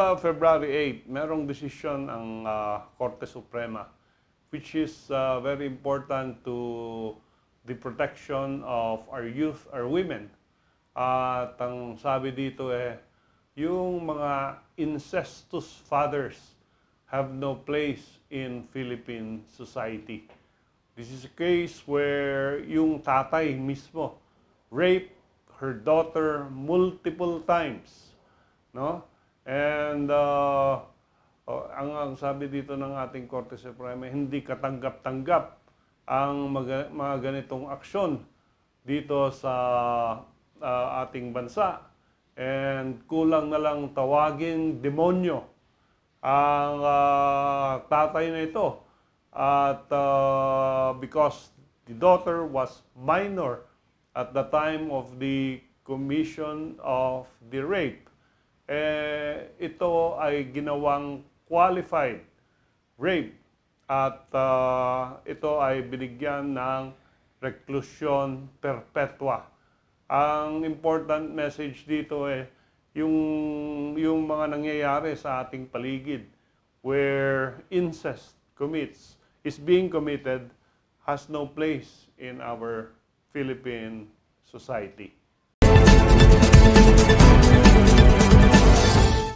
February 8, merong desisyon ang Korte Suprema which is very important to the protection of our youth, our women. At ang sabi dito yung mga incestuous fathers have no place in Philippine society. This is a case where yung tatay mismo raped her daughter multiple times, no? And ang sabi dito ng ating Korte Suprema, hindi katanggap-tanggap ang mga ganitong aksyon dito sa ating bansa. And kulang na lang tawagin demonyo ang tatay na ito. At because the daughter was minor at the time of the commission of the rape, ito ay ginawang qualified rape at ito ay binigyan ng reclusion perpetua. Ang important message dito yung mga nangyayari sa ating paligid where incest is being committed has no place in our Philippine society.